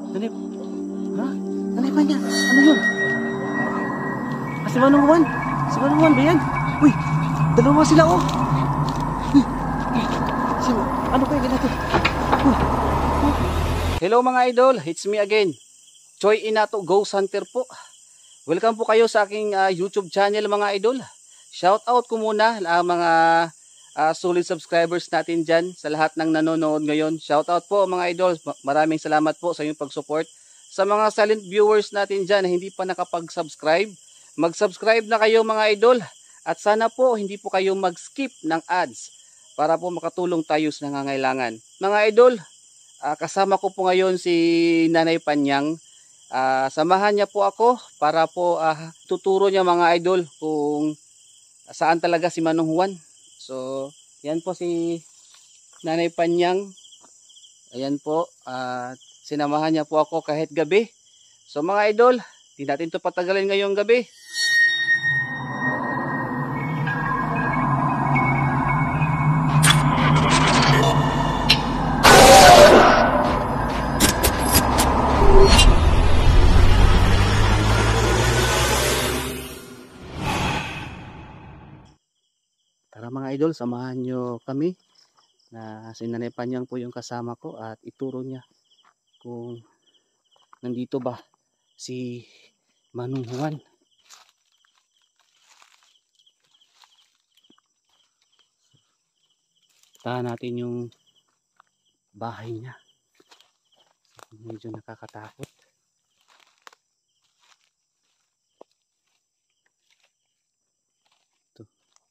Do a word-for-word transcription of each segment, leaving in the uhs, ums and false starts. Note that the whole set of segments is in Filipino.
Nanay, ha? Nanay pa niya. Ano yun? Ah, si Manong Juan. Si Manong Juan ba yan? Uy, dalawa sila oh. Uy, si, ano kaya ganito? Uy, uy. Hello mga idol, it's me again. Choi Inato Ghost Hunter po. Welcome po kayo sa aking uh, YouTube channel mga idol. Shout out ko muna ang mga uh, solid subscribers natin dyan sa lahat ng nanonood ngayon. Shout out po mga idol. Maraming salamat po sa inyong pag-support. Sa mga silent viewers natin dyan na hindi pa nakapag-subscribe, mag-subscribe na kayo mga idol. At sana po hindi po kayo mag-skip ng ads para po makatulong tayo sa nangangailangan. Mga idol, uh, kasama ko po ngayon si Nanay Panyang. Uh, samahan niya po ako para po uh, tuturo niya mga idol kung saan talaga si Manong Juan. So, yan po si Nanay Panyang. Ayan po, uh, sinamahan niya po ako kahit gabi. So mga idol, hindi natin ito patagalin ngayong gabi. Tara mga idol, samahan nyo kami na si Nanay Panyang po yung kasama ko at ituro niya kung nandito ba si Manong Juan. Tahan natin yung bahay niya. Medyo nakakatakot. Ito.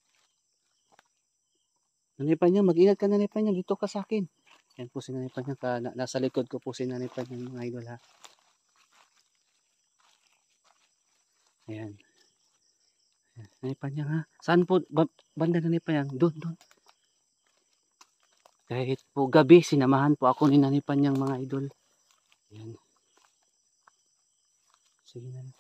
Nanay Panyang, mag-ingat ka Nanay Panyang, dito ka sa akin. Yan po si Nanay Panyang, ka, na, nasa likod ko po si Nanay Panyang mga idol ha. Ayan. Ayan. Nanay Panyang ha. Saan po ba, banda Nanay Panyang? Doon, doon. Kahit po gabi, sinamahan po ako ni Nanay Panyang mga idol. Ayan. Sige na.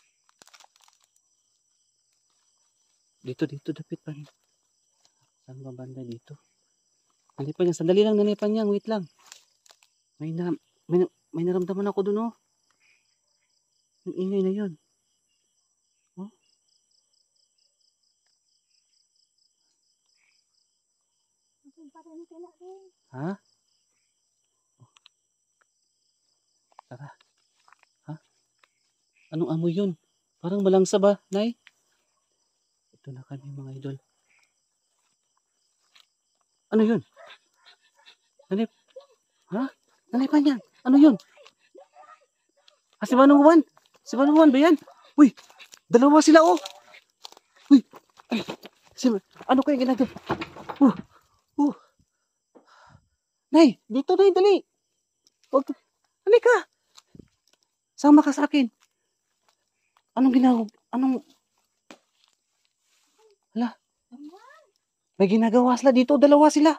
Dito, dito, dapit pa. Saan ba banda dito? Nanay Panyang, sandali lang Nanay Panyang, wait lang. May, na, may, may naramdaman ako doon oh. Yung ingay na yun. Oh. Ha? Tara. Ha? Anong amoy yun? Parang malangsa ba, Nay? Ito na kami mga idol. Ano yun? Nanay, ha? Nanay Panyang, ano yun? Ah, si Manong Juan? Si Manong Juan ba yan? Uy, dalawa sila oh. Uy, ay, si, ano kaya ginagawa? Uh, uh. Nay, dito Nay, dali. Huwag, halika. Sama ka sa akin. Anong ginagawa? Anong... Hala. May ginagawa sila dito. Dalawa sila.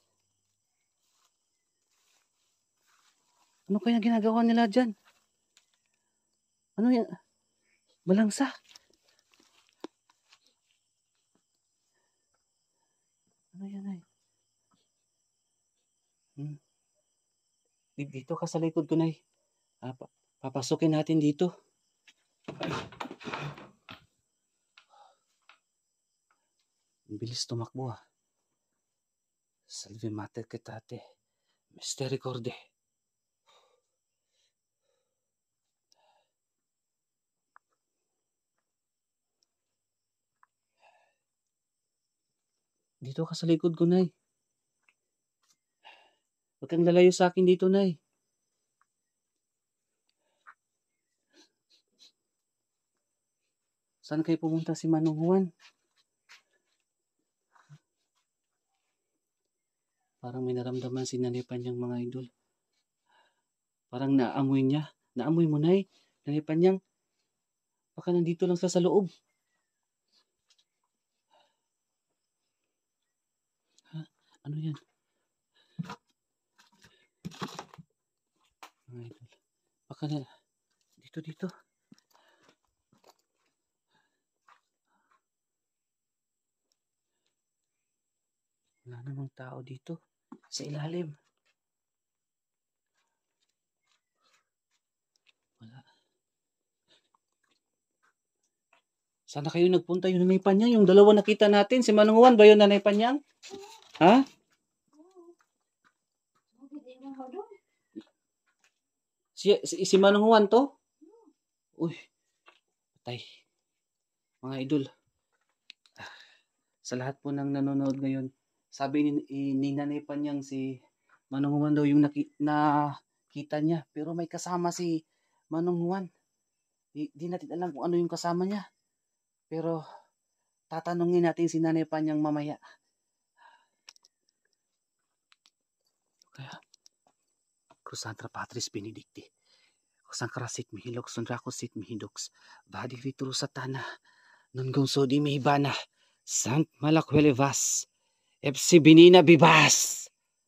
Ano kaya ginagawa nila dyan? Ano yan? Malangsa. Ano yan ay? Hmm. Dito ka sa likod ko Nay. Ah, papasukin natin dito. Bilis tumakbo ah. Salve mater ketate. Misericorde. Dito ka sa likod ko Nay. Huwag kang lalayo sa akin dito Nay. Saan kayo pumunta si Manong Juan? Parang may naramdaman si Nanay Panyang mga idol. Parang naamoy niya. Naamoy mo Nay. Nanay Panyang. Baka nandito lang sa sa loob. Ha? Ano yan? Mga idol. Baka na. Dito dito. Wala namang tao dito. Sa ilalim. Sana kayo nagpunta yung Nanay Panyang? Yung dalawa nakita natin. Si Manong Juan ba yun, Nanay Panyang? Ha? Si, si, si Manong Juan to? Uy, patay. Mga idol, sa lahat po ng nanonood ngayon, sabi ni, ni Nanay Panyang si Manong Juan daw yung naki, nakita niya. Pero may kasama si Manong Juan. Di, di natin alam kung ano yung kasama niya. Pero tatanungin natin si Nanay Panyang mamaya. Kaya, Crusantra Patris Benedicti. Kusangkrasit mihilok sundrakusit mihidoks. Badi vitru satana. Nun gungso di mihibana. Sant malakwelevas. Epsi binina bibas.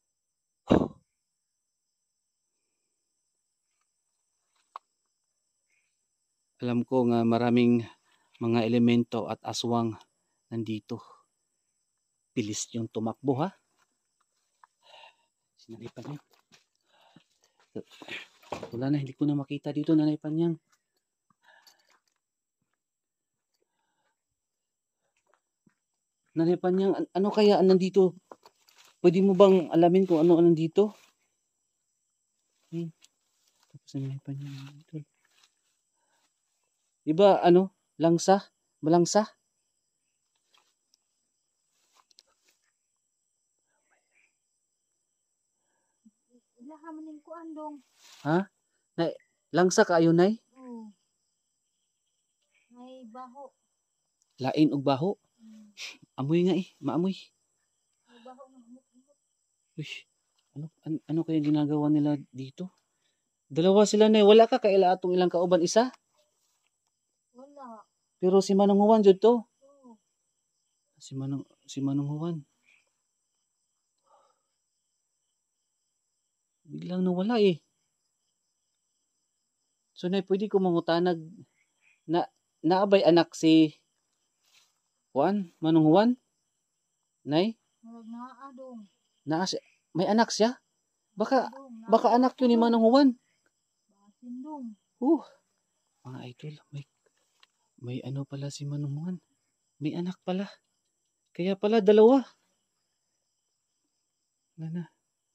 Alam ko nga maraming mga elemento at aswang nandito. Bilis yung tumakbo ha. Sinali pa niya. Wala na, hindi ko na makita dito, Nanay Panyang. Nanay Panyang, an ano kaya nandito? Pwede mo bang alamin kung ano nandito? Hmm. Tapos Nanay Panyang dito. Diba ano? Langsa? Malangsa? Ilaha maning kuan dong. Ha? Na, langsa ka ayon nay? Oo. May baho. Lain og baho? Hmm. Amoy nga eh, maamoy. May baho ng humot-humot. Uy, ano, an, ano kaya ginagawa nila dito? Dalawa sila na, wala ka kaila atong ilang kauban isa? Wala. Pero si Manong Juan jud to. Oo. Si Manong si Manong Juan. Biglang nawala eh. So nay pwede ko mangutanag na naabay anak si Juan, Manong Juan? Nay? Murag naa dong. Naa siya, may anak siya? Baka Dong, baka naa anak ako yun ni dong. Manong Juan. Basin dong. Uh, mga idol, may may ano pala si Manong Juan. May anak pala. Kaya pala dalawa. Nana.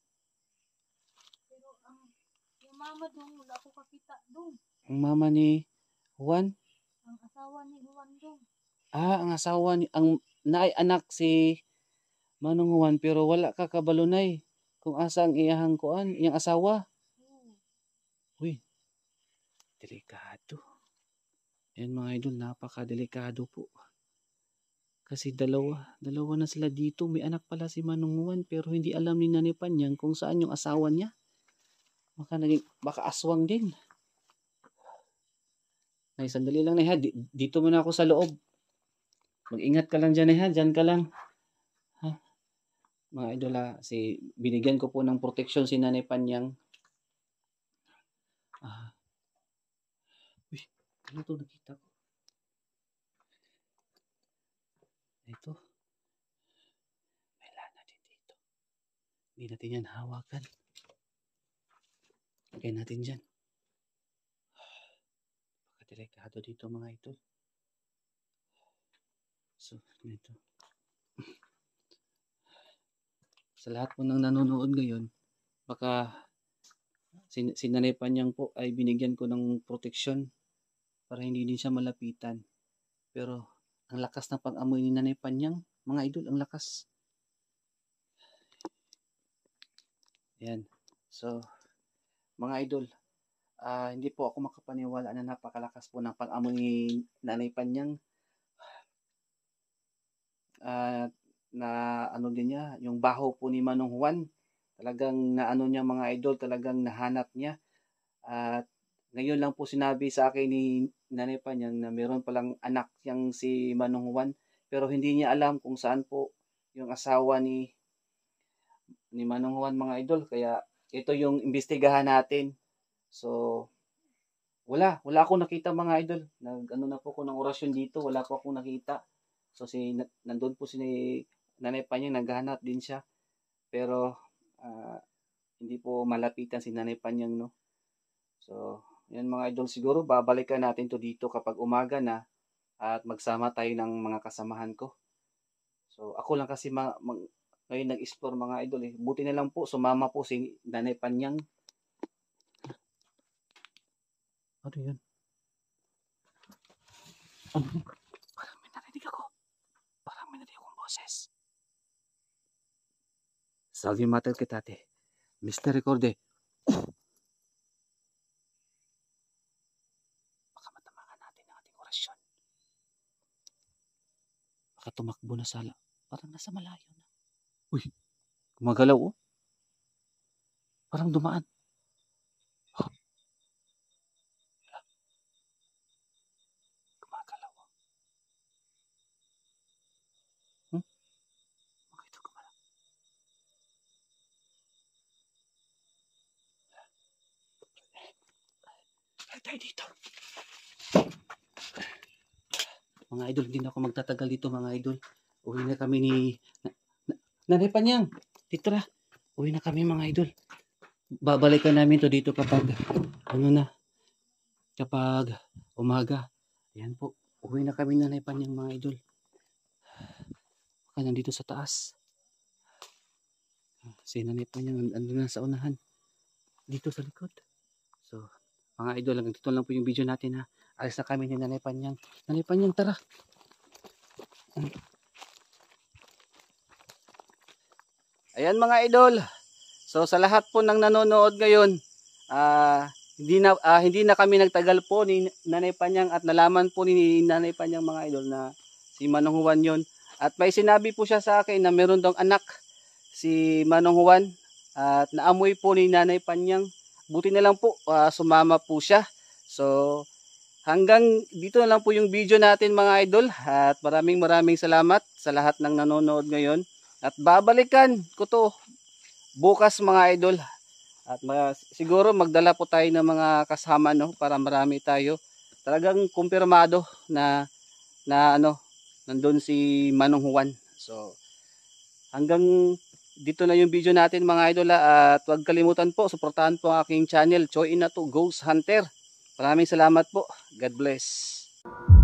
Pero ang yung mama dong wala ko kakita dong. Ang mama ni Juan. Ang asawa ni Juan dong. Ah, ang asawa ni ang naay anak si Manong Juan pero wala ka kabalunay kung asa ang iyahang kuan, iyang asawa. Oo. Uy, delikado. Yan mga idol, napaka-delikado po. Kasi dalawa, dalawa na sila dito. May anak pala si Manong Juan pero hindi alam ni Nanay Panyang kung saan yung asawa niya. Baka, naging, baka aswang din. Nay, sandali lang na ha. Dito muna ako sa loob. Mag-ingat ka lang dyan ha. Dyan ka lang. Ha? Mga idol ha. Si, binigyan ko po ng protection si Nanay Panyang. Ah. Uy, ano to nakita ko? Ito. May lana din dito. Hindi natin yan hawakan. Lagay natin dyan. Delikado dito mga idol. So, ito. Sa lahat po ng nanonood ngayon, baka sin Nanay Panyang po ay binigyan ko ng proteksyon para hindi din siya malapitan. Pero, ang lakas ng pag-amoy ni Nanay Panyang, mga idol, ang lakas. Yan. So, mga idol, uh, hindi po ako makapaniwala na napakalakas po ng pag-amoy ni Nanay Panyang. Uh, na ano din niya, yung baho po ni Manong Juan, talagang naano niya mga idol, talagang nahanap niya. At ngayon lang po sinabi sa akin ni Nanay Panyang na meron palang anak yang si Manong Juan, pero hindi niya alam kung saan po yung asawa ni ni Manong Juan mga idol. Kaya ito yung imbestigahan natin. So wala, wala akong nakita mga idol. Nag ano na po ko ng orasyon dito, wala po akong nakita. So si nandoon po si Nanay Panyang, naghahanap din siya. Pero uh, hindi po malapitan si Nanay Panyang, no. So, yan mga idol, siguro babalikan natin to dito kapag umaga na at magsama tayo ng mga kasamahan ko. So ako lang kasi ma mag ngayon nag-explore mga idol eh. Buti na lang po sumama po si Nanay Panyang. Ano yun? Ano yun? Parang may narinig ako. Parang may narinig akong boses. Salve Mater Ketate. mister Recorde. Baka matamaan natin ang ating orasyon. Baka tumakbo na sala. Parang nasa malayo na. Uy, gumagalaw oh. Parang dumaan. Oh. Gumagalaw oh. Hmm? Mga ito gumalaw. Ay, tayo dito. Mga idol, hindi na ako magtatagal dito mga idol. Uwi na kami ni na, na, Nanay Panyang. Dito na. Uwi na kami mga idol. Babalikan namin to dito kapag ano na. Kapag umaga. Ayan po. Uwi na kami Nanay Panyang mga idol. Baka nandito sa taas. Si Nanay Panyang ando na sa unahan. Dito sa likod. So, mga idol, hanggang dito lang po yung video natin ha. Alis na kami ni Nanay Panyang. Nanay Panyang, tara. Ayan mga idol. So sa lahat po ng nanonood ngayon, uh, hindi na uh, hindi na kami nagtagal po ni Nanay Panyang at nalaman po ni Nanay Panyang mga idol na si Manong Juan yon. At may sinabi po siya sa akin na meron daw anak si Manong Juan at naamoy po ni Nanay Panyang. Buti na lang po uh, sumama po siya. So hanggang dito na lang po yung video natin mga idol at maraming maraming salamat sa lahat ng nanonood ngayon at babalikan ko to bukas mga idol at mga, siguro magdala po tayo ng mga kasama no para marami tayo talagang kumpirmado na na ano nandun si Manong Juan. So hanggang dito na yung video natin mga idol at huwag kalimutan po suportahan po ang aking channel Choy Inato Ghost Hunter. Maraming salamat po. God bless.